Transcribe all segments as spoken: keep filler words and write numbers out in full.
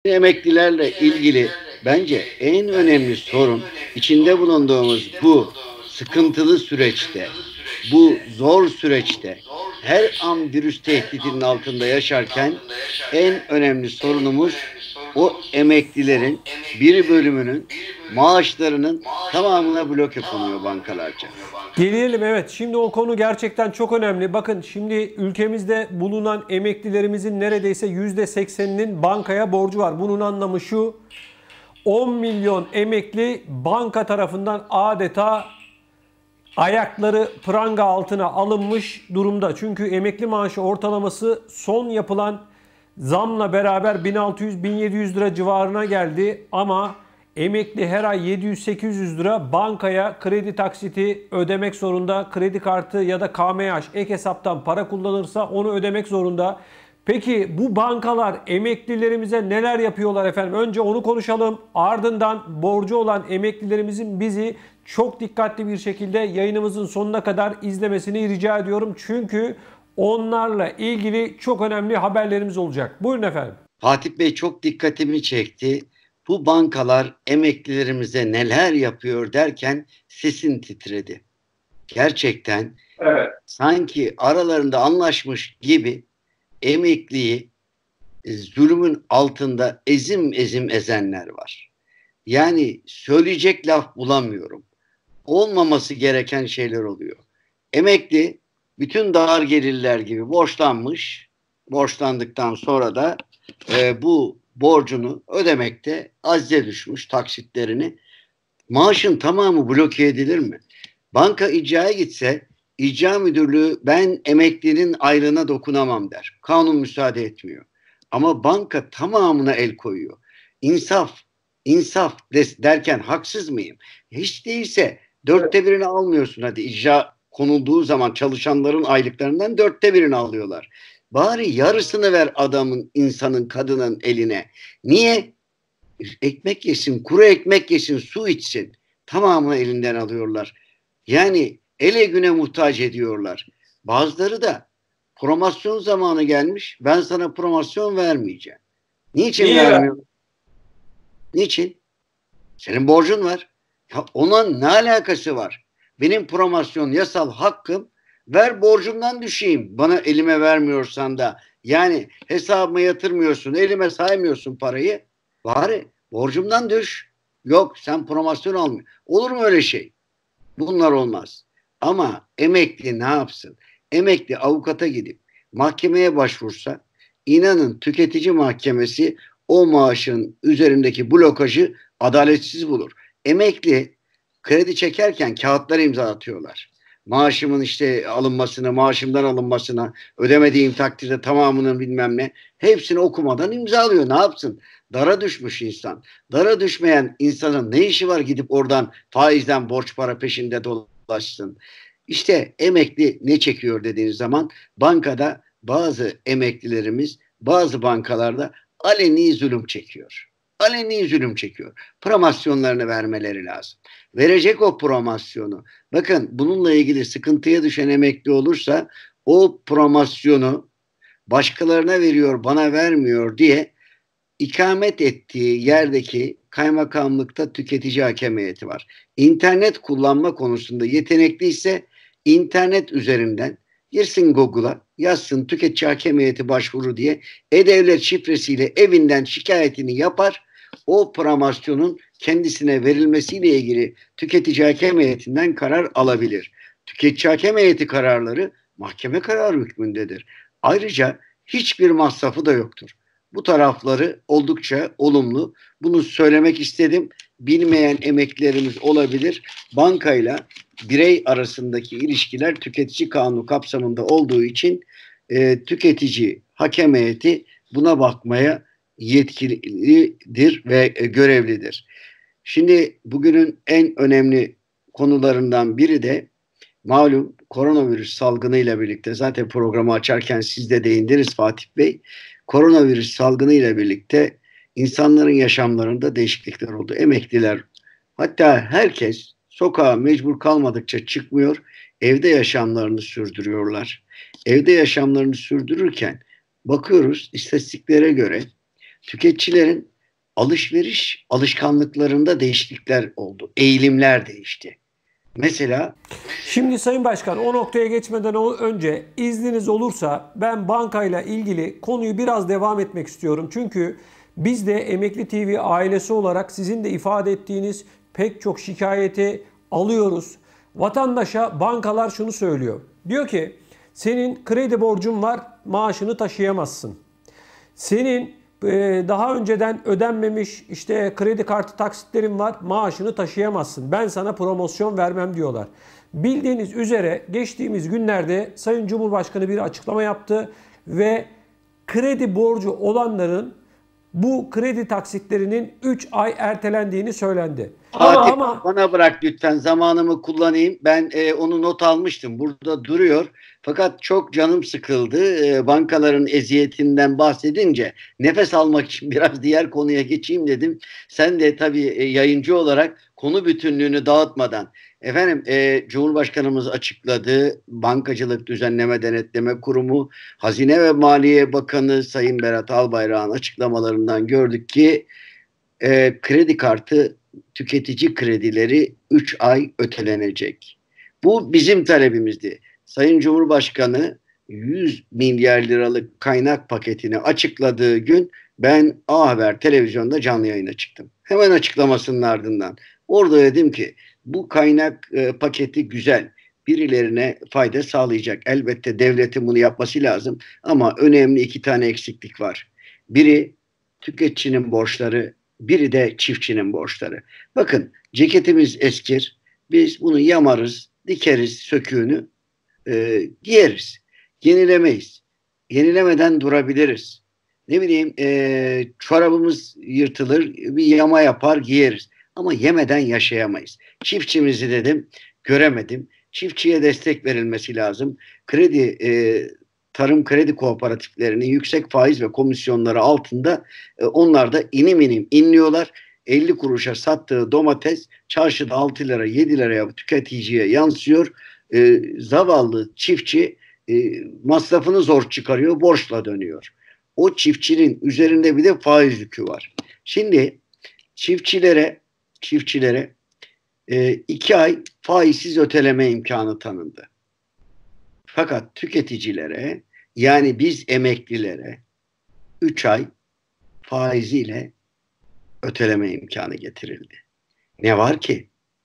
Emeklilerle ilgili bence en önemli sorun içinde bulunduğumuz bu sıkıntılı süreçte, bu zor süreçte her an virüs tehdidinin altında yaşarken en önemli sorunumuz o emeklilerin bir bölümünün maaşlarının tamamına bloke konuyor bankalarca. Gelelim, evet. Şimdi o konu gerçekten çok önemli. Bakın, şimdi ülkemizde bulunan emeklilerimizin neredeyse yüzde sekseninin bankaya borcu var. Bunun anlamı şu: on milyon emekli banka tarafından adeta ayakları pranga altına alınmış durumda. Çünkü emekli maaşı ortalaması son yapılan zamla beraber bin altı yüz bin yedi yüz lira civarına geldi. Ama emekli her ay yedi yüz sekiz yüz lira bankaya kredi taksiti ödemek zorunda. Kredi kartı ya da K M H ek hesaptan para kullanırsa onu ödemek zorunda. Peki bu bankalar emeklilerimize neler yapıyorlar efendim? Önce onu konuşalım. Ardından borcu olan emeklilerimizin bizi çok dikkatli bir şekilde yayınımızın sonuna kadar izlemesini rica ediyorum. Çünkü onlarla ilgili çok önemli haberlerimiz olacak. Buyurun efendim. Fatih Bey, çok dikkatimi çekti. Bu bankalar emeklilerimize neler yapıyor derken sesin titredi. Gerçekten evet, sanki aralarında anlaşmış gibi emekliyi e, zulümün altında ezim ezim ezenler var. Yani söyleyecek laf bulamıyorum. Olmaması gereken şeyler oluyor. Emekli bütün dar gelirler gibi borçlanmış. Borçlandıktan sonra da e, bu borcunu ödemekte acize düşmüş, taksitlerini. Maaşın tamamı bloke edilir mi? Banka icraya gitse, icra müdürlüğü ben emeklinin aylığına dokunamam der. Kanun müsaade etmiyor. Ama banka tamamına el koyuyor. İnsaf, insaf derken haksız mıyım? Hiç değilse dörtte birini almıyorsun. Hadi icra konulduğu zaman çalışanların aylıklarından dörtte birini alıyorlar. Bari yarısını ver adamın, insanın, kadının eline. Niye? Ekmek yesin, kuru ekmek yesin, su içsin. Tamamını elinden alıyorlar. Yani ele güne muhtaç ediyorlar. Bazıları da promosyon zamanı gelmiş. Ben sana promosyon vermeyeceğim. Niçin Niye ver? vermiyor? Niçin? Senin borcun var. Ya ona ne alakası var? Benim promosyon yasal hakkım. Ver borcumdan düşeyim. Bana elime vermiyorsan da, yani hesabıma yatırmıyorsun, elime saymıyorsun parayı. Bari borcumdan düş. Yok, sen promosyon almıyor. Olur mu öyle şey? Bunlar olmaz. Ama emekli ne yapsın? Emekli avukata gidip mahkemeye başvursa, inanın tüketici mahkemesi o maaşın üzerindeki blokajı adaletsiz bulur. Emekli kredi çekerken kağıtlar imza atıyorlar. Maaşımın işte alınmasına, maaşımdan alınmasına, ödemediğim takdirde tamamının bilmem ne, hepsini okumadan imzalıyor. Ne yapsın? Dara düşmüş insan. Dara düşmeyen insanın ne işi var gidip oradan faizden borç para peşinde dolaşsın? İşte emekli ne çekiyor dediğiniz zaman, bankada bazı emeklilerimiz bazı bankalarda aleni zulüm çekiyor. Aleni zulüm çekiyor. Promosyonlarını vermeleri lazım. Verecek o promosyonu. Bakın, bununla ilgili sıkıntıya düşen emekli olursa o promosyonu başkalarına veriyor, bana vermiyor diye ikamet ettiği yerdeki kaymakamlıkta tüketici hakem heyeti var. İnternet kullanma konusunda yetenekliyse internet üzerinden girsin Google'a, yazsın tüketici hakem heyeti başvuru diye, e-devlet şifresiyle evinden şikayetini yapar. O promosyonun kendisine verilmesiyle ilgili tüketici hakem heyetinden karar alabilir. Tüketici hakem heyeti kararları mahkeme kararı hükmündedir. Ayrıca hiçbir masrafı da yoktur. Bu tarafları oldukça olumlu. Bunu söylemek istedim. Bilmeyen emeklilerimiz olabilir. Bankayla birey arasındaki ilişkiler tüketici kanunu kapsamında olduğu için e, tüketici hakem heyeti buna bakmaya yetkilidir ve e, görevlidir. Şimdi bugünün en önemli konularından biri de malum koronavirüs salgınıyla birlikte, zaten programı açarken siz de değindiniz Fatih Bey, koronavirüs salgınıyla birlikte insanların yaşamlarında değişiklikler oldu. Emekliler, hatta herkes sokağa mecbur kalmadıkça çıkmıyor, evde yaşamlarını sürdürüyorlar. Evde yaşamlarını sürdürürken bakıyoruz istatistiklere göre tüketicilerin alışveriş alışkanlıklarında değişiklikler oldu. Eğilimler değişti. Mesela Şimdi Sayın Başkan, o noktaya geçmeden önce izniniz olursa ben bankayla ilgili konuyu biraz devam etmek istiyorum. Çünkü biz de Emekli T V ailesi olarak sizin de ifade ettiğiniz pek çok şikayeti alıyoruz. Vatandaşa bankalar şunu söylüyor. Diyor ki senin kredi borcun var, maaşını taşıyamazsın. Senin e, daha önceden ödenmemiş işte kredi kartı taksitlerin var, maaşını taşıyamazsın. Ben sana promosyon vermem diyorlar. Bildiğiniz üzere geçtiğimiz günlerde Sayın Cumhurbaşkanı bir açıklama yaptı ve kredi borcu olanların bu kredi taksitlerinin üç ay ertelendiğini söylendi. Fatih, Ama, ama bana bırak lütfen, zamanımı kullanayım. Ben e, onu not almıştım. Burada duruyor. Fakat çok canım sıkıldı. E, bankaların eziyetinden bahsedince nefes almak için biraz diğer konuya geçeyim dedim. Sen de tabii e, yayıncı olarak konu bütünlüğünü dağıtmadan. Efendim e, Cumhurbaşkanımız açıkladı. Bankacılık Düzenleme Denetleme Kurumu, Hazine ve Maliye Bakanı Sayın Berat Albayrak'ın açıklamalarından gördük ki e, kredi kartı tüketici kredileri üç ay ötelenecek. Bu bizim talebimizdi. Sayın Cumhurbaşkanı yüz milyar liralık kaynak paketini açıkladığı gün ben A Haber televizyonda canlı yayına çıktım. Hemen açıklamasının ardından. Orada dedim ki bu kaynak e, paketi güzel. Birilerine fayda sağlayacak. Elbette devletin bunu yapması lazım. Ama önemli iki tane eksiklik var. Biri tüketicinin borçları, biri de çiftçinin borçları. Bakın, ceketimiz eskir. Biz bunu yamarız, dikeriz söküğünü, e, giyeriz. Yenilemeyiz. Yenilemeden durabiliriz. Ne bileyim e, çorabımız yırtılır, bir yama yapar giyeriz. Ama yemeden yaşayamayız. Çiftçimizi dedim, göremedim. Çiftçiye destek verilmesi lazım. Kredi e, tarım kredi kooperatiflerinin yüksek faiz ve komisyonları altında e, onlar da inim inim inliyorlar. elli kuruşa sattığı domates çarşıda altı lira yedi liraya tüketiciye yansıyor. E, zavallı çiftçi e, masrafını zor çıkarıyor, borçla dönüyor. O çiftçinin üzerinde bir de faiz yükü var. Şimdi çiftçilere çiftçilere e, iki ay faizsiz öteleme imkanı tanındı. Fakat tüketicilere, yani biz emeklilere üç ay faiziyle öteleme imkanı getirildi. Ne var ki?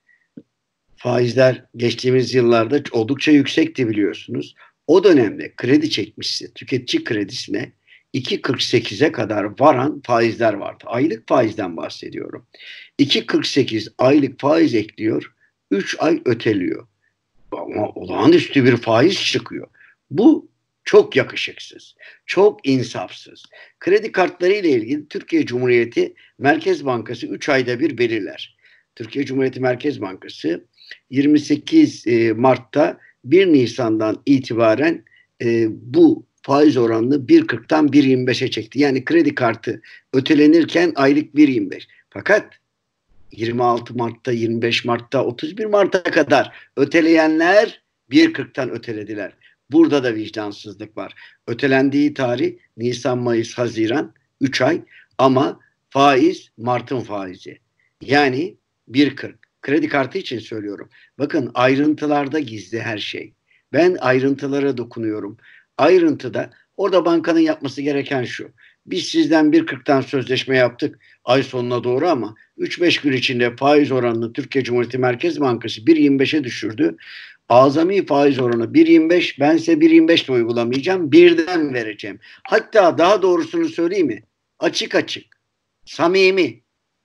Faizler geçtiğimiz yıllarda oldukça yüksekti biliyorsunuz. O dönemde kredi çekmişse tüketici kredisine iki virgül kırk sekize kadar varan faizler vardı. Aylık faizden bahsediyorum. iki virgül kırk sekiz aylık faiz ekliyor, üç ay öteliyor. Ama olağanüstü bir faiz çıkıyor. Bu çok yakışıksız, çok insafsız. Kredi kartları ile ilgili Türkiye Cumhuriyeti Merkez Bankası üç ayda bir belirler. Türkiye Cumhuriyeti Merkez Bankası yirmi sekiz Mart'ta bir Nisan'dan itibaren e, bu faiz oranını bir virgül kırktan bir virgül yirmi beşe çekti. Yani kredi kartı ötelenirken aylık bir virgül yirmi beş. Fakat yirmi altı Mart'ta, yirmi beş Mart'ta, otuz bir Mart'a kadar öteleyenler bir virgül kırktan ötelediler. Burada da vicdansızlık var. Ötelendiği tarih Nisan, Mayıs, Haziran üç ay ama faiz Mart'ın faizi. Yani bir virgül kırk. Kredi kartı için söylüyorum. Bakın, ayrıntılarda gizli her şey. Ben ayrıntılara dokunuyorum. Ayrıntıda orada bankanın yapması gereken şu. Biz sizden bir virgül kırktan sözleşme yaptık ay sonuna doğru ama üç beş gün içinde faiz oranını Türkiye Cumhuriyeti Merkez Bankası bir virgül yirmi beşe düşürdü. Azami faiz oranı bir virgül yirmi beş, ben size bir virgül yirmi beş ile uygulamayacağım, birden vereceğim. Hatta daha doğrusunu söyleyeyim mi? Açık açık, samimi.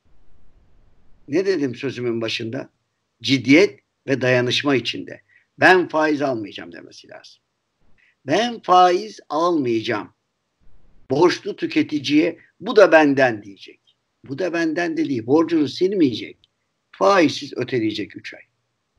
Ne dedim sözümün başında? Ciddiyet ve dayanışma içinde. Ben faiz almayacağım demesi lazım. Ben faiz almayacağım. Borçlu tüketiciye bu da benden diyecek. Bu da benden dediği borcunu silmeyecek. Faizsiz öteleyecek üç ay.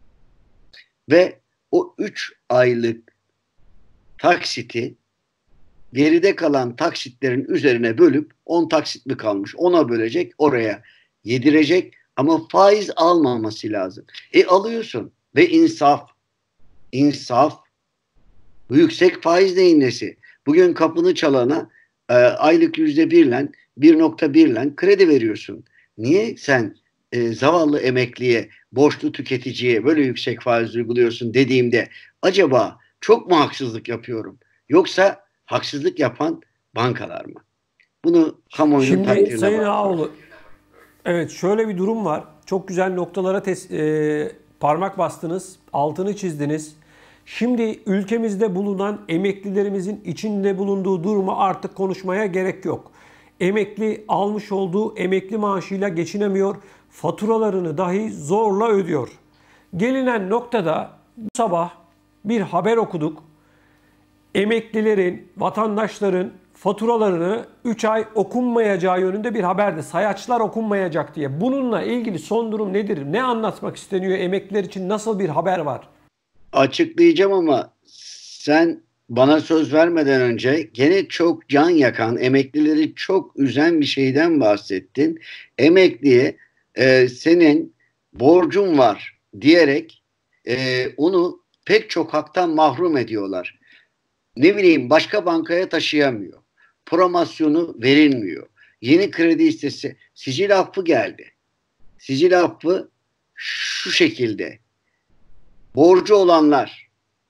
Ve o üç aylık taksiti geride kalan taksitlerin üzerine bölüp on taksit mi kalmış ona bölecek, oraya yedirecek ama faiz almaması lazım. E alıyorsun ve insaf. İnsaf. Bu yüksek faiz neyin nesi? Bugün kapını çalana e, aylık yüzde birle bir nokta birle kredi veriyorsun. Niye sen e, zavallı emekliye, borçlu tüketiciye böyle yüksek faiz uyguluyorsun dediğimde acaba çok mu haksızlık yapıyorum? Yoksa haksızlık yapan bankalar mı? Bunu kamuoyunun Şimdi takdirine Sayın bırakıyorum. Ağoğlu, evet şöyle bir durum var. Çok güzel noktalara tes- e, parmak bastınız, altını çizdiniz. Şimdi ülkemizde bulunan emeklilerimizin içinde bulunduğu durumu artık konuşmaya gerek yok. Emekli almış olduğu emekli maaşıyla geçinemiyor, faturalarını dahi zorla ödüyor. Gelinen noktada bu sabah bir haber okuduk. Emeklilerin, vatandaşların faturalarını üç ay okunmayacağı yönünde bir haberdi. Sayaçlar okunmayacak diye. Bununla ilgili son durum nedir? Ne anlatmak isteniyor? Emekliler için nasıl bir haber var? Açıklayacağım ama sen bana söz vermeden önce gene çok can yakan, emeklileri çok üzen bir şeyden bahsettin. Emekliye e, senin borcun var diyerek e, onu pek çok haktan mahrum ediyorlar. Ne bileyim başka bankaya taşıyamıyor. Promosyonu verilmiyor. Yeni kredi istese sicil affı geldi. Sicil affı şu şekilde. Borcu olanlar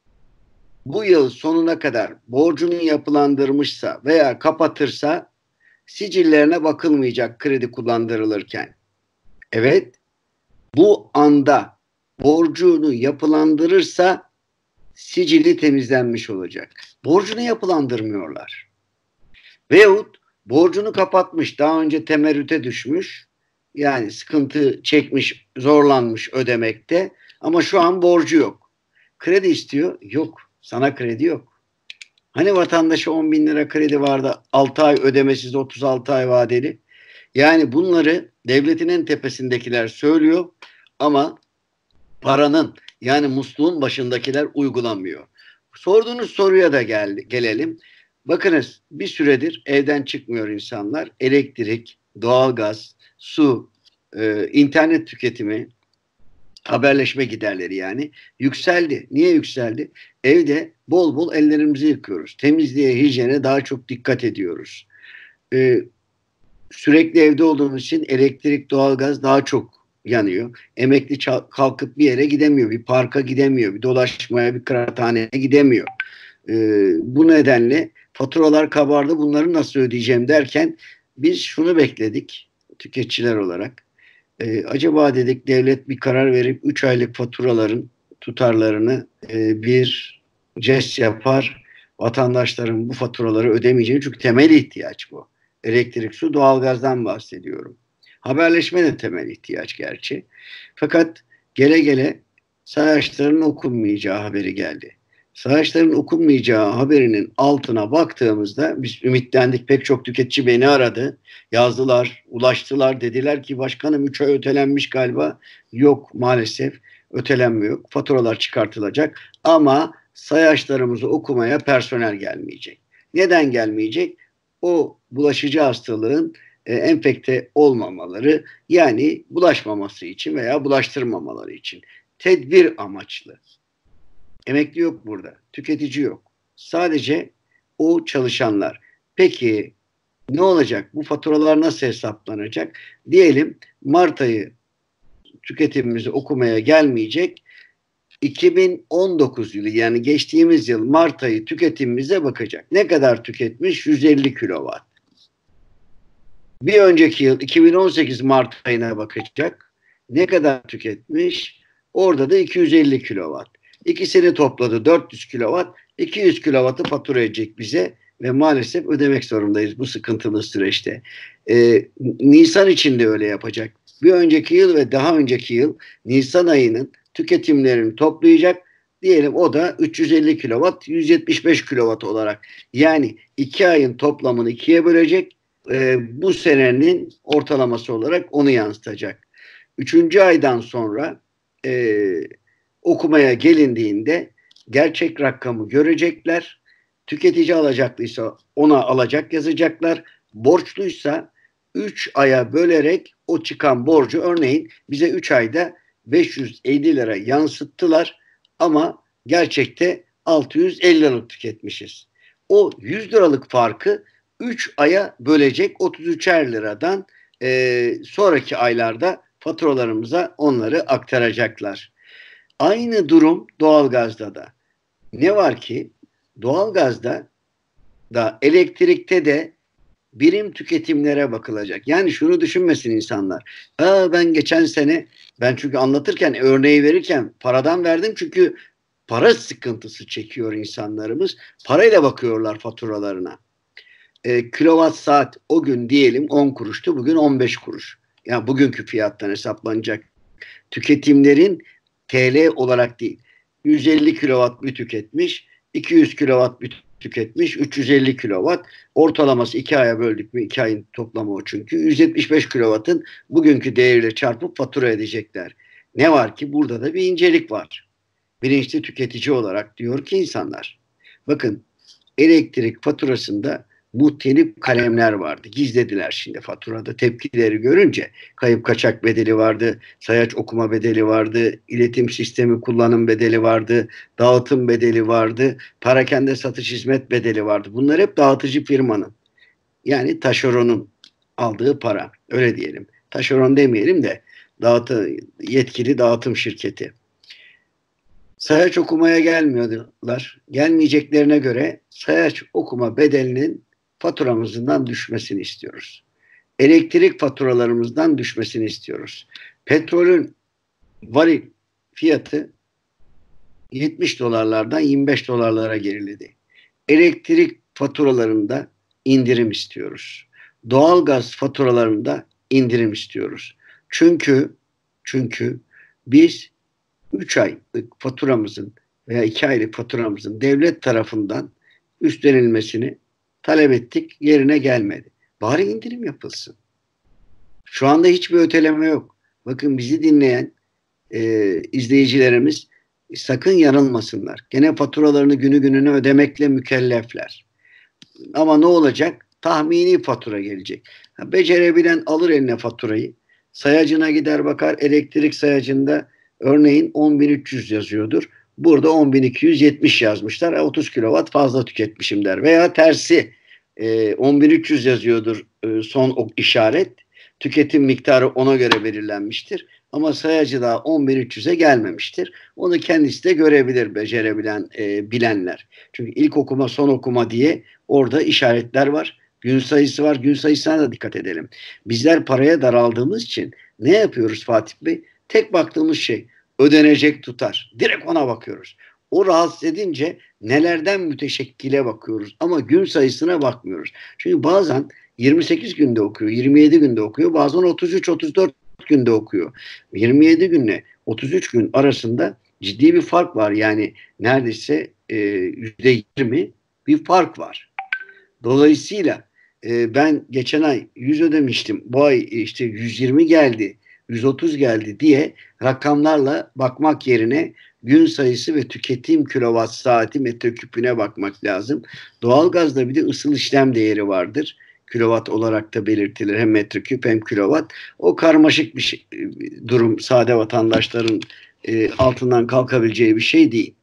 bu yıl sonuna kadar borcunu yapılandırmışsa veya kapatırsa sicillerine bakılmayacak kredi kullandırılırken. Evet, bu anda borcunu yapılandırırsa sicili temizlenmiş olacak. Borcunu yapılandırmıyorlar. Veyahut borcunu kapatmış, daha önce temerrüte düşmüş, yani sıkıntı çekmiş, zorlanmış ödemekte ama şu an borcu yok. Kredi istiyor, yok. Sana kredi yok. Hani vatandaşa on bin lira kredi vardı, altı ay ödemesiz, otuz altı ay vadeli. Yani bunları devletin en tepesindekiler söylüyor ama paranın, yani musluğun başındakiler uygulamıyor. Sorduğunuz soruya da gel, gelelim. Bakınız, bir süredir evden çıkmıyor insanlar. Elektrik, doğalgaz, su, e, internet tüketimi, haberleşme giderleri yani yükseldi. Niye yükseldi? Evde bol bol ellerimizi yıkıyoruz. Temizliğe, hijyene daha çok dikkat ediyoruz. Ee, Sürekli evde olduğumuz için elektrik, doğalgaz daha çok yanıyor. Emekli kalkıp bir yere gidemiyor, bir parka gidemiyor, bir dolaşmaya, bir kıraathaneye gidemiyor. Ee, bu nedenle faturalar kabardı, bunları nasıl ödeyeceğim derken biz şunu bekledik tüketiciler olarak. Ee, acaba dedik devlet bir karar verip üç aylık faturaların tutarlarını e, bir jest yapar. Vatandaşların bu faturaları ödemeyeceğini, çünkü temel ihtiyaç bu. Elektrik, su, doğalgazdan bahsediyorum. Haberleşme de temel ihtiyaç gerçi. Fakat gele gele sayaçların okunmayacağı haberi geldi. Sayaçların okunmayacağı haberinin altına baktığımızda biz ümitlendik. Pek çok tüketici beni aradı. Yazdılar, ulaştılar. Dediler ki başkanım üç ay ötelenmiş galiba. Yok, maalesef ötelenmiyor. Faturalar çıkartılacak ama sayaçlarımızı okumaya personel gelmeyecek. Neden gelmeyecek? O bulaşıcı hastalığın e, enfekte olmamaları, yani bulaşmaması için veya bulaştırmamaları için. Tedbir amaçlı. Emekli yok burada. Tüketici yok. Sadece o çalışanlar. Peki ne olacak? Bu faturalar nasıl hesaplanacak? Diyelim Mart ayı tüketimimizi okumaya gelmeyecek. iki bin on dokuz yılı, yani geçtiğimiz yıl Mart ayı tüketimimize bakacak. Ne kadar tüketmiş? yüz elli kilowatt. Bir önceki yıl iki bin on sekiz Mart ayına bakacak. Ne kadar tüketmiş? Orada da iki yüz elli kilowatt. İkisini topladı dört yüz kilowatt. iki yüz kilowattı fatura edecek bize ve maalesef ödemek zorundayız bu sıkıntılı süreçte. Ee, Nisan için de öyle yapacak. Bir önceki yıl ve daha önceki yıl Nisan ayının tüketimlerini toplayacak. Diyelim o da üç yüz elli kilowatt, yüz yetmiş beş kilowatt olarak. Yani iki ayın toplamını ikiye bölecek. E, bu senenin ortalaması olarak onu yansıtacak. Üçüncü aydan sonra e, okumaya gelindiğinde gerçek rakamı görecekler. Tüketici alacaklıysa ona alacak yazacaklar. Borçluysa üç aya bölerek o çıkan borcu, örneğin bize üç ayda beş yüz elli lira yansıttılar ama gerçekte altı yüz elli liralık tüketmişiz. O yüz liralık farkı üç aya bölecek, otuz üçer liradan e, sonraki aylarda faturalarımıza onları aktaracaklar. Aynı durum doğalgazda da. Ne var ki doğalgazda da elektrikte de birim tüketimlere bakılacak. Yani şunu düşünmesin insanlar. Aa, ben geçen sene, ben çünkü anlatırken, örneği verirken paradan verdim çünkü para sıkıntısı çekiyor insanlarımız. Parayla bakıyorlar faturalarına. E, kilowatt saat o gün diyelim on kuruştu, bugün on beş kuruş. Yani bugünkü fiyattan hesaplanacak tüketimlerin T L olarak değil. yüz elli kilowatt bir tüketmiş, iki yüz kilowatt bir tüketmiş, üç yüz elli kilowatt. Ortalaması iki aya böldük mü? iki ayın toplamı o çünkü. yüz yetmiş beş kilowattın bugünkü değeriyle çarpıp fatura edecekler. Ne var ki burada da bir incelik var. Bilinçli tüketici olarak diyor ki insanlar, bakın, elektrik faturasında muhtelif kalemler vardı. Gizlediler şimdi faturada. Tepkileri görünce kayıp kaçak bedeli vardı, sayaç okuma bedeli vardı, iletim sistemi kullanım bedeli vardı, dağıtım bedeli vardı, parakende satış hizmet bedeli vardı. Bunlar hep dağıtıcı firmanın, yani taşeronun aldığı para. Öyle diyelim. Taşeron demeyelim de dağıtı, yetkili dağıtım şirketi. Sayaç okumaya gelmiyorlar. Gelmeyeceklerine göre sayaç okuma bedelinin faturamızdan düşmesini istiyoruz. Elektrik faturalarımızdan düşmesini istiyoruz. Petrolün varil fiyatı yetmiş dolarlardan yirmi beş dolarlara geriledi. Elektrik faturalarında indirim istiyoruz. Doğalgaz faturalarında indirim istiyoruz. Çünkü çünkü biz üç aylık faturamızın veya iki aylık faturamızın devlet tarafından üstlenilmesini talep ettik, yerine gelmedi. Bari indirim yapılsın. Şu anda hiçbir öteleme yok. Bakın, bizi dinleyen e, izleyicilerimiz sakın yanılmasınlar. Gene faturalarını günü gününe ödemekle mükellefler. Ama ne olacak? Tahmini fatura gelecek. Becerebilen alır eline faturayı. Sayacına gider bakar, elektrik sayacında örneğin on bin üç yüz yazıyordur. Burada on bin iki yüz yetmiş yazmışlar. otuz kilowatt fazla tüketmişim der. Veya tersi, on bin üç yüz yazıyordur son işaret. Tüketim miktarı ona göre belirlenmiştir. Ama sayacı daha on bin üç yüze gelmemiştir. Onu kendisi de görebilir, becerebilen e, bilenler. Çünkü ilk okuma, son okuma diye orada işaretler var. Gün sayısı var. Gün sayısına da dikkat edelim. Bizler paraya daraldığımız için ne yapıyoruz Fatih Bey? Tek baktığımız şey ödenecek tutar. Direkt ona bakıyoruz. O rahatsız edince nelerden müteşekkile bakıyoruz ama gün sayısına bakmıyoruz. Çünkü bazen yirmi sekiz günde okuyor, yirmi yedi günde okuyor, bazen otuz üç otuz dört günde okuyor. yirmi yedi günle otuz üç gün arasında ciddi bir fark var. Yani neredeyse e, yüzde yirmi bir fark var. Dolayısıyla e, ben geçen ay yüz ödemiştim. Bu ay işte yüz yirmi geldi, yüz otuz geldi diye rakamlarla bakmak yerine gün sayısı ve tüketim kilowatt saati metreküpüne bakmak lazım. Doğalgazda bir de ısıl işlem değeri vardır. Kilowatt olarak da belirtilir. Hem metreküp hem kilowatt. O karmaşık bir şey, durum. Sade vatandaşların e, altından kalkabileceği bir şey değil.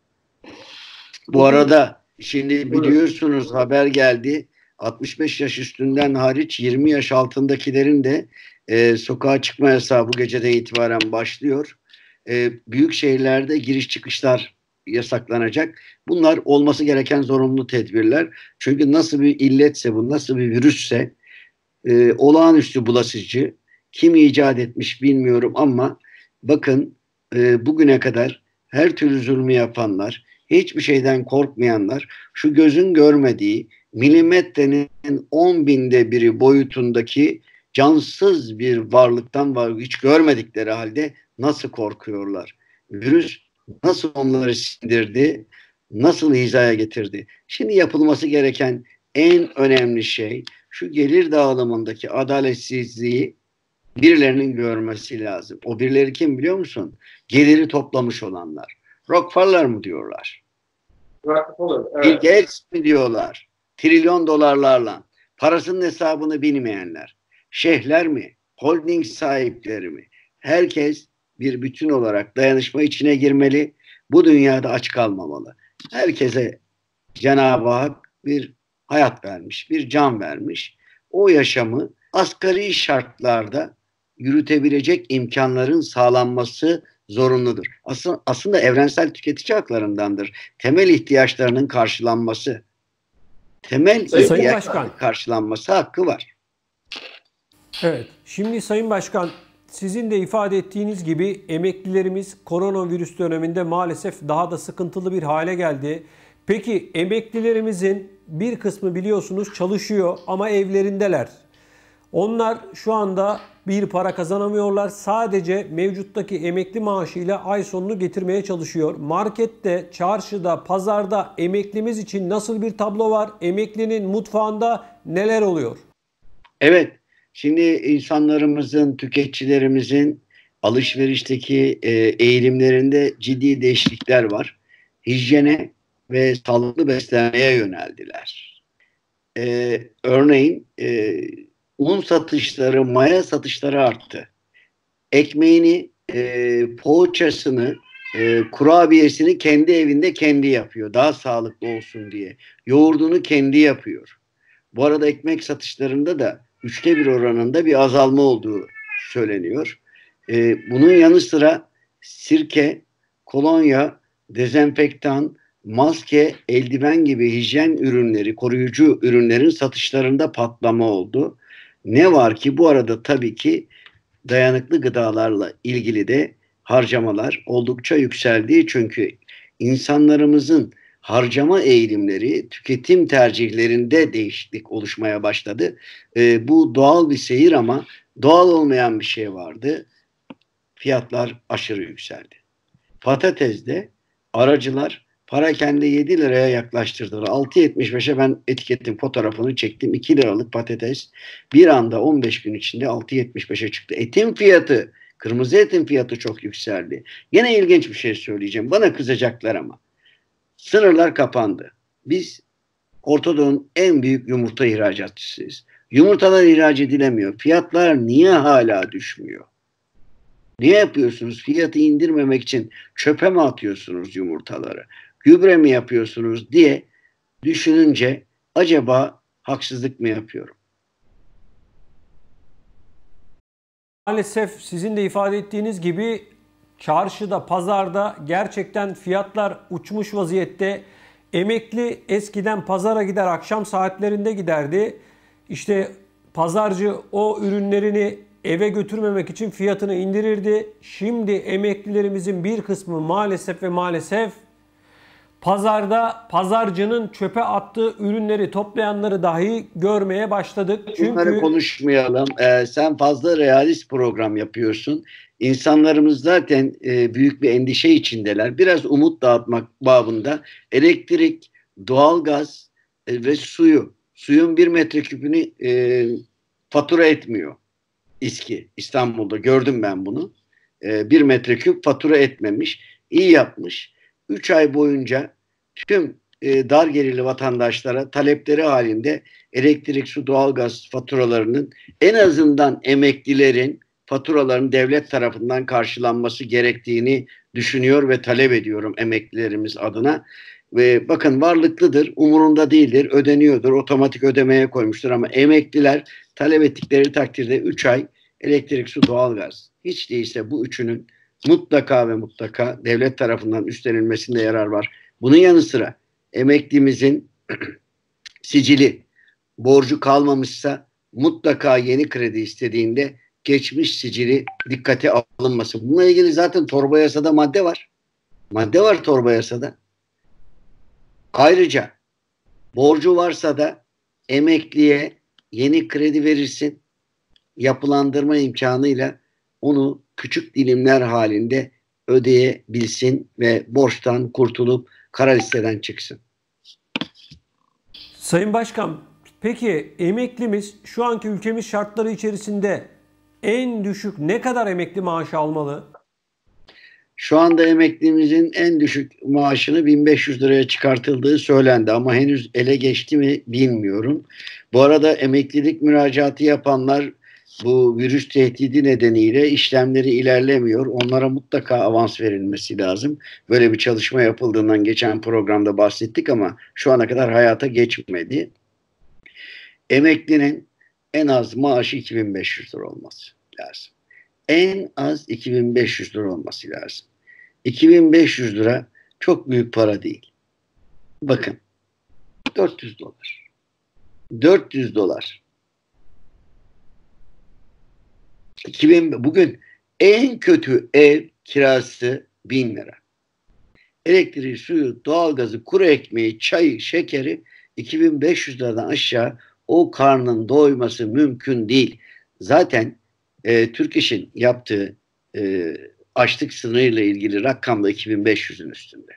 Bu arada şimdi biliyorsunuz, haber geldi. altmış beş yaş üstünden hariç yirmi yaş altındakilerin de e, sokağa çıkma yasağı bu geceden itibaren başlıyor. E, büyük şehirlerde giriş çıkışlar yasaklanacak. Bunlar olması gereken zorunlu tedbirler. Çünkü nasıl bir illetse bu, nasıl bir virüsse e, olağanüstü bulaşıcı. Kim icat etmiş bilmiyorum ama bakın, e, bugüne kadar her türlü zulmü yapanlar, hiçbir şeyden korkmayanlar, şu gözün görmediği milimetrenin on binde biri boyutundaki cansız bir varlıktan var, hiç görmedikleri halde nasıl korkuyorlar? Virüs nasıl onları sindirdi? Nasıl hizaya getirdi? Şimdi yapılması gereken en önemli şey, şu gelir dağılımındaki adaletsizliği birilerinin görmesi lazım. O birileri kim biliyor musun? Geliri toplamış olanlar. Rockefeller mı diyorlar? Rockefeller, evet. Bill Gates mi diyorlar? Trilyon dolarlarla. Parasının hesabını bilmeyenler. Şeyhler mi? Holding sahipleri mi? Herkes bir bütün olarak dayanışma içine girmeli. Bu dünyada aç kalmamalı. Herkese Cenab-ı Hak bir hayat vermiş, bir can vermiş. O yaşamı asgari şartlarda yürütebilecek imkanların sağlanması zorunludur. Aslında, aslında evrensel tüketici haklarındandır. Temel ihtiyaçlarının karşılanması, temel Sayın ihtiyaçların Başkan. karşılanması hakkı var. Evet. Şimdi Sayın Başkan, sizin de ifade ettiğiniz gibi emeklilerimiz koronavirüs döneminde maalesef daha da sıkıntılı bir hale geldi. Peki emeklilerimizin bir kısmı biliyorsunuz çalışıyor ama evlerindeler. Onlar şu anda bir para kazanamıyorlar. Sadece mevcuttaki emekli maaşıyla ay sonunu getirmeye çalışıyor. Markette, çarşıda, pazarda emeklimiz için nasıl bir tablo var? Emeklinin mutfağında neler oluyor? Evet, şimdi insanlarımızın, tüketicilerimizin alışverişteki e, eğilimlerinde ciddi değişiklikler var. Hijyene ve sağlıklı beslenmeye yöneldiler. E, örneğin e, un satışları, maya satışları arttı. Ekmeğini, e, poğaçasını, e, kurabiyesini kendi evinde kendi yapıyor. Daha sağlıklı olsun diye. Yoğurdunu kendi yapıyor. Bu arada ekmek satışlarında da üçte bir oranında bir azalma olduğu söyleniyor. Ee, bunun yanı sıra sirke, kolonya, dezenfektan, maske, eldiven gibi hijyen ürünleri, koruyucu ürünlerin satışlarında patlama oldu. Ne var ki bu arada tabii ki dayanıklı gıdalarla ilgili de harcamalar oldukça yükseldi. Çünkü insanlarımızın harcama eğilimleri, tüketim tercihlerinde değişiklik oluşmaya başladı. E, bu doğal bir seyir ama doğal olmayan bir şey vardı. Fiyatlar aşırı yükseldi. Patatesde aracılar parakende yedi liraya yaklaştırdılar. altı yetmiş beşe ben etiketin fotoğrafını çektim. iki liralık patates bir anda on beş gün içinde altı yetmiş beşe çıktı. Etin fiyatı, kırmızı etin fiyatı çok yükseldi. Yine ilginç bir şey söyleyeceğim. Bana kızacaklar ama. Sınırlar kapandı. Biz Orta Doğu'nun en büyük yumurta ihracatçısıyız. Yumurtalar ihraç edilemiyor. Fiyatlar niye hala düşmüyor? Niye yapıyorsunuz? Fiyatı indirmemek için çöpe mi atıyorsunuz yumurtaları? Gübre mi yapıyorsunuz diye düşününce acaba haksızlık mı yapıyorum? Maalesef sizin de ifade ettiğiniz gibi çarşıda, pazarda gerçekten fiyatlar uçmuş vaziyette. Emekli eskiden pazara gider, akşam saatlerinde giderdi. İşte pazarcı o ürünlerini eve götürmemek için fiyatını indirirdi. Şimdi emeklilerimizin bir kısmı maalesef ve maalesef pazarda pazarcının çöpe attığı ürünleri toplayanları dahi görmeye başladık. Çünkü Bunları konuşmayalım. Ee, sen fazla realist program yapıyorsun. İnsanlarımız zaten e, büyük bir endişe içindeler. Biraz umut dağıtmak babında elektrik, doğalgaz e, ve suyu, suyun bir metreküpünü e, fatura etmiyor İSKİ. İstanbul'da gördüm ben bunu. E, bir metreküp fatura etmemiş. İyi yapmış. Üç ay boyunca tüm e, dar gelirli vatandaşlara talepleri halinde elektrik, su, doğalgaz faturalarının en azından emeklilerin faturaların devlet tarafından karşılanması gerektiğini düşünüyor ve talep ediyorum emeklilerimiz adına. Ve bakın varlıklıdır, umurunda değildir, ödeniyordur, otomatik ödemeye koymuştur ama emekliler talep ettikleri takdirde üç ay elektrik, su, doğalgaz hiç değilse bu üçünün mutlaka ve mutlaka devlet tarafından üstlenilmesinde yarar var. Bunun yanı sıra emeklimizin sicili, borcu kalmamışsa mutlaka yeni kredi istediğinde geçmiş sicili dikkate alınması. Bununla ilgili zaten torba yasada madde var. Madde var torba yasada. Ayrıca borcu varsa da emekliye yeni kredi verirsin. Yapılandırma imkanıyla onu küçük dilimler halinde ödeyebilsin ve borçtan kurtulup kara listeden çıksın. Sayın Başkan, peki emeklimiz şu anki ülkemiz şartları içerisinde en düşük ne kadar emekli maaşı almalı? Şu anda emeklimizin en düşük maaşını bin beş yüz liraya çıkartıldığı söylendi ama henüz ele geçti mi bilmiyorum. Bu arada emeklilik müracaatı yapanlar bu virüs tehdidi nedeniyle işlemleri ilerlemiyor. Onlara mutlaka avans verilmesi lazım. Böyle bir çalışma yapıldığından geçen programda bahsettik ama şu ana kadar hayata geçmedi. Emeklinin en az maaşı iki bin beş yüz lira olması lazım. En az iki bin beş yüz lira olması lazım. iki bin beş yüz lira çok büyük para değil. Bakın, dört yüz dolar. dört yüz dolar. iki bin, bugün en kötü ev kirası bin lira. Elektriği, suyu, doğalgazı, kuru ekmeği, çayı, şekeri iki bin beş yüz liradan aşağı o karnın doyması mümkün değil. Zaten e, Türk İş'in yaptığı e, açlık sınırıyla ilgili rakam da iki bin beş yüzün üstünde.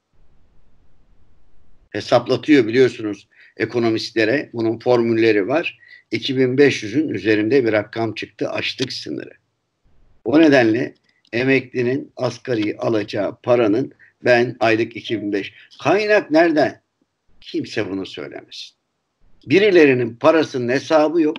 Hesaplatıyor biliyorsunuz ekonomistlere. Bunun formülleri var. iki bin beş yüzün üzerinde bir rakam çıktı açlık sınırı. O nedenle emeklinin asgari alacağı paranın ben aylık iki bin beş yüz. Kaynak nereden? Kimse bunu söylemesin. Birilerinin parasının hesabı yok.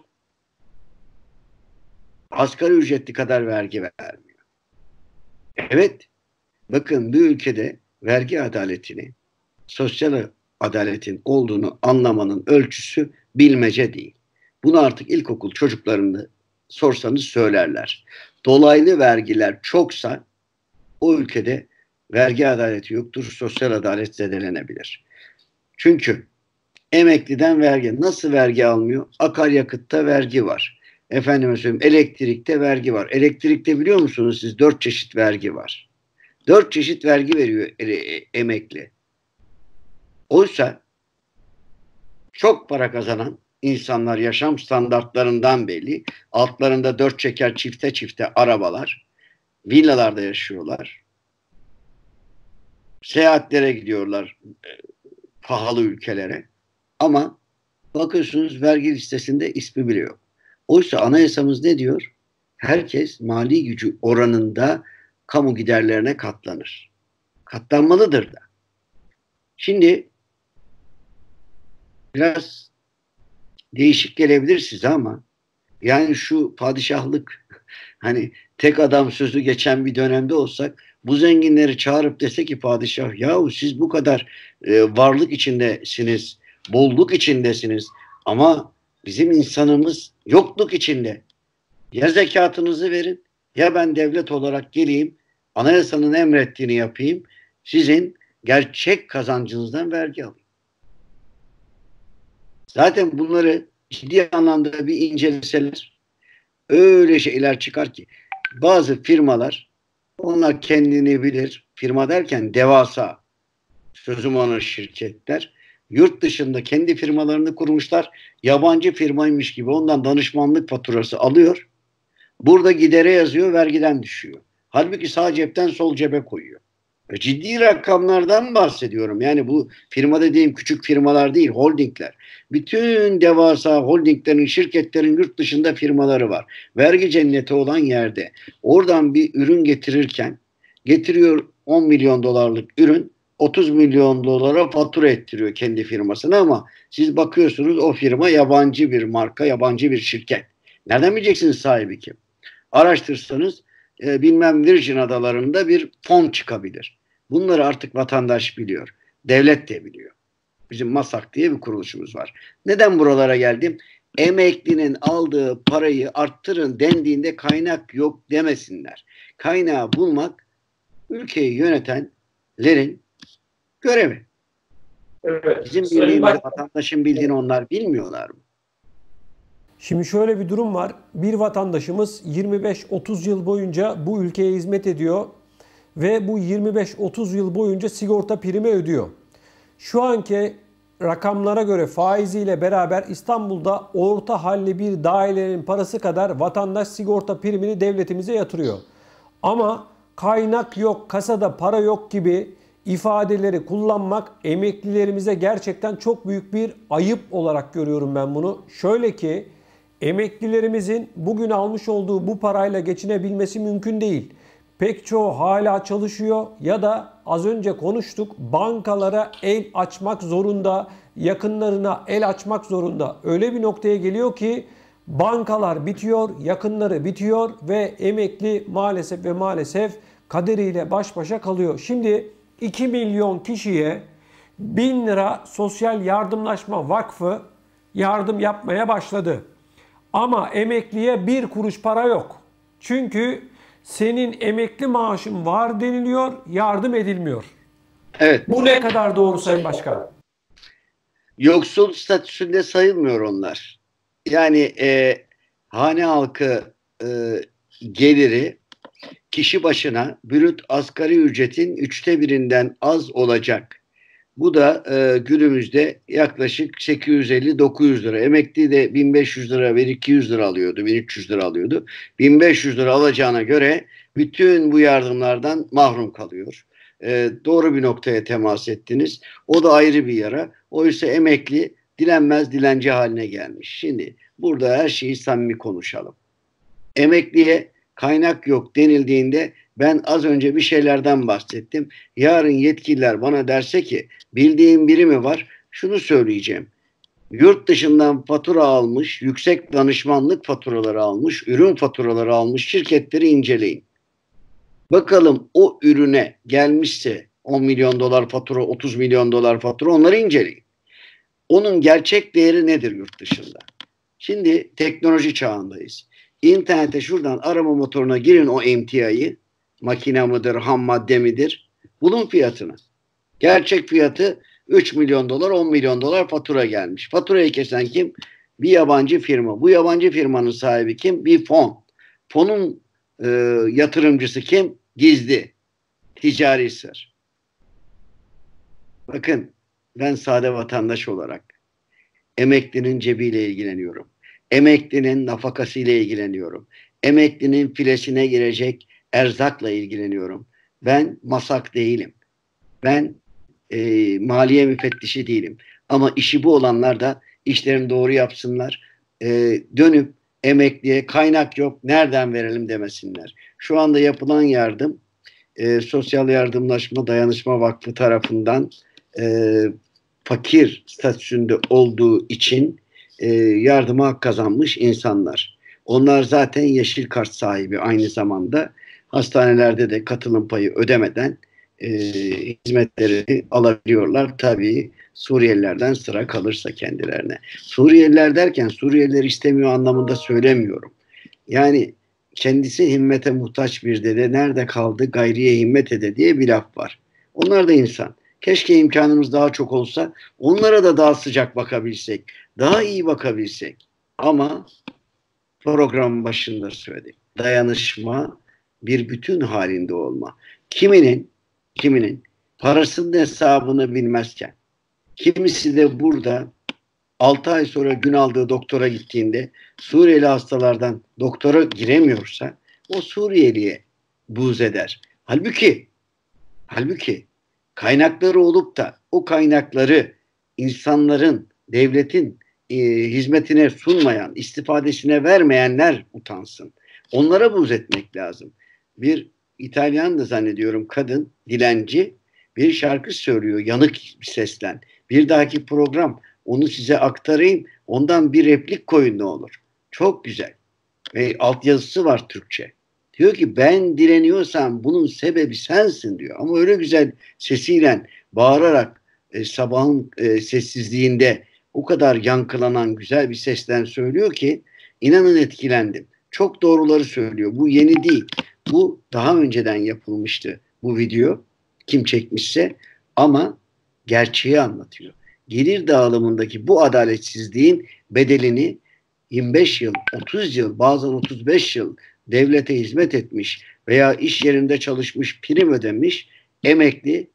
Asgari ücretli kadar vergi vermiyor. Evet, bakın bu ülkede vergi adaletini, sosyal adaletin olduğunu anlamanın ölçüsü bilmece değil. Bunu artık ilkokul çocuklarını sorsanız söylerler. Dolaylı vergiler çoksa o ülkede vergi adaleti yoktur, sosyal adalet zedelenebilir. Çünkü emekliden vergi, nasıl vergi almıyor? Akaryakıtta vergi var. Efendime söyleyeyim, elektrikte vergi var. Elektrikte biliyor musunuz siz dört çeşit vergi var. Dört çeşit vergi veriyor emekli. Oysa çok para kazanan insanlar yaşam standartlarından belli. Altlarında dört çeker çifte çifte arabalar. Villalarda yaşıyorlar. Seyahatlere gidiyorlar e, pahalı ülkelere. Ama bakıyorsunuz vergi listesinde ismi bile yok. Oysa anayasamız ne diyor? Herkes mali gücü oranında kamu giderlerine katlanır. Katlanmalıdır da. Şimdi biraz değişik gelebilir size ama yani şu padişahlık hani tek adam sözü geçen bir dönemde olsak bu zenginleri çağırıp dese ki padişah yahu siz bu kadar e, varlık içindesiniz, bolluk içindesiniz ama bizim insanımız yokluk içinde. Ya zekatınızı verin ya ben devlet olarak geleyim anayasanın emrettiğini yapayım sizin gerçek kazancınızdan vergi alayım. Zaten bunları ciddi anlamda bir inceleseler öyle şeyler çıkar ki bazı firmalar onlar kendini bilir. Firma derken devasa sözüm ona şirketler yurt dışında kendi firmalarını kurmuşlar. Yabancı firmaymış gibi ondan danışmanlık faturası alıyor. Burada gidere yazıyor, vergiden düşüyor. Halbuki sağ cepten sol cebe koyuyor. Ciddi rakamlardan bahsediyorum. Yani bu firma dediğim küçük firmalar değil, holdingler. Bütün devasa holdinglerin, şirketlerin yurt dışında firmaları var. Vergi cenneti olan yerde. Oradan bir ürün getirirken getiriyor on milyon dolarlık ürün otuz milyon dolara fatura ettiriyor kendi firmasına ama siz bakıyorsunuz o firma yabancı bir marka, yabancı bir şirket. Nereden bileceksiniz sahibi kim? Araştırsanız e, bilmem Virgin Adaları'nda bir fon çıkabilir. Bunları artık vatandaş biliyor. Devlet de biliyor. Bizim MASAK diye bir kuruluşumuz var. Neden buralara geldim? Emeklinin aldığı parayı arttırın dendiğinde kaynak yok demesinler. Kaynağı bulmak ülkeyi yönetenlerin görevi. Evet. Bizim Sayın bildiğimiz Bak- vatandaşın bildiğini onlar bilmiyorlar mı? Şimdi şöyle bir durum var. Bir vatandaşımız yirmi beş otuz yıl boyunca bu ülkeye hizmet ediyor ve bu yirmi beş otuz yıl boyunca sigorta primi ödüyor. Şu anki rakamlara göre faiziyle beraber İstanbul'da orta halli bir dairenin parası kadar vatandaş sigorta primini devletimize yatırıyor. Ama kaynak yok, kasada para yok gibi ifadeleri kullanmak emeklilerimize gerçekten çok büyük bir ayıp olarak görüyorum ben bunu. Şöyle ki emeklilerimizin bugün almış olduğu bu parayla geçinebilmesi mümkün değil. Pek çoğu hala çalışıyor ya da az önce konuştuk bankalara el açmak zorunda, yakınlarına el açmak zorunda. Öyle bir noktaya geliyor ki bankalar bitiyor, yakınları bitiyor ve emekli maalesef ve maalesef kaderiyle baş başa kalıyor. Şimdi iki milyon kişiye bin lira Sosyal Yardımlaşma Vakfı yardım yapmaya başladı. Ama emekliye bir kuruş para yok. Çünkü senin emekli maaşın var deniliyor, yardım edilmiyor. Evet. Bu ne kadar doğru Sayın Başkan? Yoksul statüsünde sayılmıyor onlar. Yani e, hane halkı e, geliri kişi başına brüt asgari ücretin üçte birinden az olacak. Bu da e, günümüzde yaklaşık sekiz yüz elli dokuz yüz lira. Emekli de bin beş yüz lira ve iki yüz lira alıyordu, bin üç yüz lira alıyordu. bin beş yüz lira alacağına göre bütün bu yardımlardan mahrum kalıyor. E, doğru bir noktaya temas ettiniz. O da ayrı bir yara. Oysa emekli dilenmez dilenci haline gelmiş. Şimdi burada her şeyi samimi konuşalım. Emekliye kaynak yok denildiğinde ben az önce bir şeylerden bahsettim. Yarın yetkililer bana derse ki bildiğim biri mi var? Şunu söyleyeceğim. Yurt dışından fatura almış, yüksek danışmanlık faturaları almış, ürün faturaları almış şirketleri inceleyin. Bakalım o ürüne gelmişse on milyon dolar fatura, otuz milyon dolar fatura, onları inceleyin. Onun gerçek değeri nedir yurt dışında? Şimdi teknoloji çağındayız. İnternete şuradan arama motoruna girin o emtiayı. Makine midir, ham madde midir? Bulun fiyatını. Gerçek fiyatı üç milyon dolar, on milyon dolar fatura gelmiş. Faturayı kesen kim? Bir yabancı firma. Bu yabancı firmanın sahibi kim? Bir fon. Fonun e, yatırımcısı kim? Gizli. Ticari sır. Bakın, ben sade vatandaş olarak emeklinin cebiyle ilgileniyorum. Emeklinin nafakasıyla ilgileniyorum. Emeklinin filesine girecek erzakla ilgileniyorum. Ben masak değilim. Ben e, maliye müfettişi değilim. Ama işi bu olanlar da işlerini doğru yapsınlar. E, dönüp emekliye kaynak yok, nereden verelim demesinler. Şu anda yapılan yardım e, Sosyal Yardımlaşma Dayanışma Vakfı tarafından e, fakir statüsünde olduğu için e, yardıma hak kazanmış insanlar. Onlar zaten yeşil kart sahibi, aynı zamanda hastanelerde de katılım payı ödemeden e, hizmetleri alabiliyorlar. Tabii Suriyelilerden sıra kalırsa kendilerine. Suriyeliler derken Suriyeliler istemiyor anlamında söylemiyorum. Yani kendisi himmete muhtaç bir dede nerede kaldı gayriye himmet ede diye bir laf var. Onlar da insan. Keşke imkanımız daha çok olsa, onlara da daha sıcak bakabilsek, daha iyi bakabilsek. Ama programın başında söyledik. Dayanışma, bir bütün halinde olma. Kiminin, kiminin parasının hesabını bilmezken, kimisi de burada altı ay sonra gün aldığı doktora gittiğinde Suriyeli hastalardan doktora giremiyorsa o Suriyeliye buğz eder. Halbuki, halbuki kaynakları olup da o kaynakları insanların, devletin e, hizmetine sunmayan, istifadesine vermeyenler utansın. Onlara buğz etmek lazım. Bir İtalyan da zannediyorum kadın, dilenci bir şarkı söylüyor yanık bir seslen. Bir dahaki program onu size aktarayım. Ondan bir replik koyun ne olur. Çok güzel. Ve altyazısı var Türkçe. Diyor ki ben direniyorsam bunun sebebi sensin diyor. Ama öyle güzel sesiyle bağırarak e, sabahın e, sessizliğinde o kadar yankılanan güzel bir sesten söylüyor ki inanın etkilendim. Çok doğruları söylüyor. Bu yeni değil. Bu daha önceden yapılmıştı bu video. Kim çekmişse ama gerçeği anlatıyor. Gelir dağılımındaki bu adaletsizliğin bedelini yirmi beş yıl, otuz yıl, bazen otuz beş yıl devlete hizmet etmiş veya iş yerinde çalışmış, prim ödemiş emekli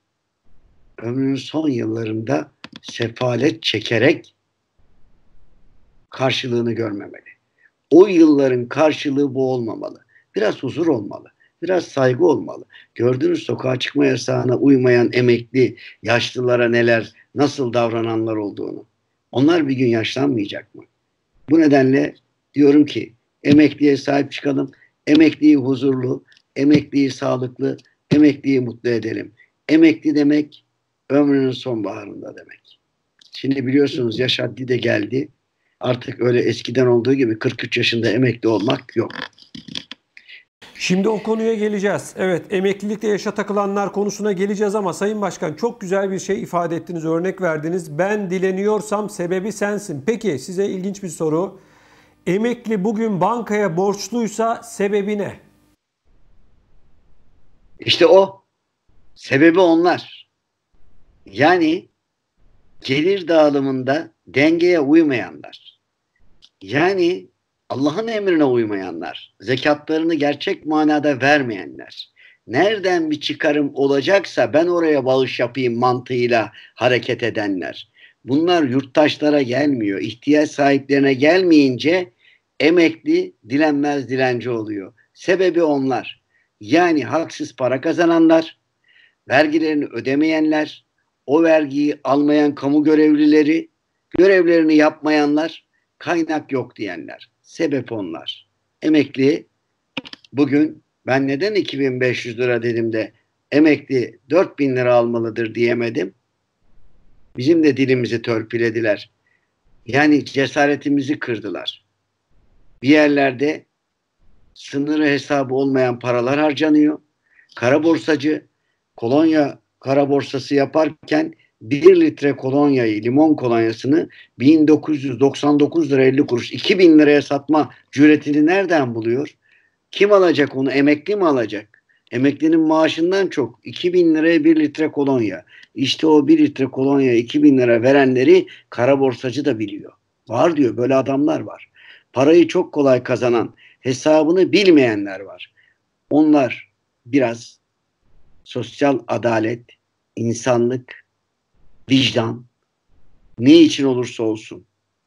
ömrünün son yıllarında sefalet çekerek karşılığını görmemeli. O yılların karşılığı bu olmamalı. Biraz huzur olmalı. Biraz saygı olmalı. Gördünüz sokağa çıkma yasağına uymayan emekli yaşlılara neler, nasıl davrananlar olduğunu. Onlar bir gün yaşlanmayacak mı? Bu nedenle diyorum ki emekliye sahip çıkalım. Emekliyi huzurlu, emekliyi sağlıklı, emekliyi mutlu edelim. Emekli demek ömrünün sonbaharında demek. Şimdi biliyorsunuz yaş haddi de geldi. Artık öyle eskiden olduğu gibi kırk üç yaşında emekli olmak yok. Şimdi o konuya geleceğiz. Evet, emeklilikte yaşa takılanlar konusuna geleceğiz ama Sayın Başkan çok güzel bir şey ifade ettiniz, örnek verdiniz. Ben dileniyorsam sebebi sensin. Peki size ilginç bir soru. Emekli bugün bankaya borçluysa sebebi ne? İşte o. Sebebi onlar. Yani gelir dağılımında dengeye uymayanlar. Yani Allah'ın emrine uymayanlar. Zekatlarını gerçek manada vermeyenler. Nereden bir çıkarım olacaksa ben oraya bağış yapayım mantığıyla hareket edenler. Bunlar yurttaşlara gelmiyor. İhtiyaç sahiplerine gelmeyince emekli dilenmez dilenci oluyor. Sebebi onlar. Yani haksız para kazananlar, vergilerini ödemeyenler, o vergiyi almayan kamu görevlileri, görevlerini yapmayanlar, kaynak yok diyenler. Sebep onlar. Emekli bugün ben neden iki bin beş yüz lira dedim de emekli dört bin lira almalıdır diyemedim. Bizim de dilimizi törpülediler. Yani cesaretimizi kırdılar. Bir yerlerde sınırı hesabı olmayan paralar harcanıyor. Kara borsacı kolonya kara borsası yaparken bir litre kolonyayı, limon kolonyasını bin dokuz yüz doksan dokuz lira elli kuruş, iki bin liraya satma cüretini nereden buluyor? Kim alacak onu? Emekli mi alacak? Emeklinin maaşından çok iki bin liraya bir litre kolonya. İşte o bir litre kolonya iki bin lira verenleri kara borsacı da biliyor. Var diyor, böyle adamlar var. Parayı çok kolay kazanan, hesabını bilmeyenler var. Onlar biraz sosyal adalet, insanlık, vicdan, ne için olursa olsun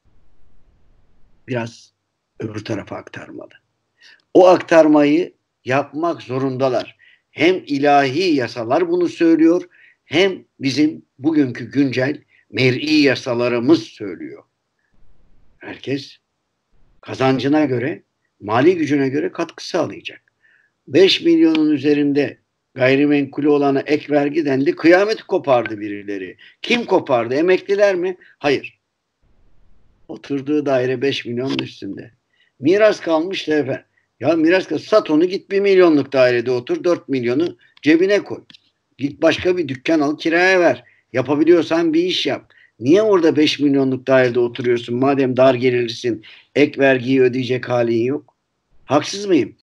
biraz öbür tarafa aktarmalı. O aktarmayı yapmak zorundalar. Hem ilahi yasalar bunu söylüyor, hem bizim bugünkü güncel mer'i yasalarımız söylüyor. Herkes kazancına göre, mali gücüne göre katkı sağlayacak. beş milyonun üzerinde gayrimenkulü olana ek vergi dendi. Kıyameti kopardı birileri. Kim kopardı? Emekliler mi? Hayır. Oturduğu daire beş milyonun üstünde. Miras kalmış da efendim. Ya miras kalmış. Sat onu, git bir milyonluk dairede otur. Dört milyonu cebine koy. Git başka bir dükkan al, kiraya ver. Yapabiliyorsan bir iş yap. Niye orada beş milyonluk dairede oturuyorsun? Madem dar gelirlisin, ek vergiyi ödeyecek halin yok. Haksız mıyım?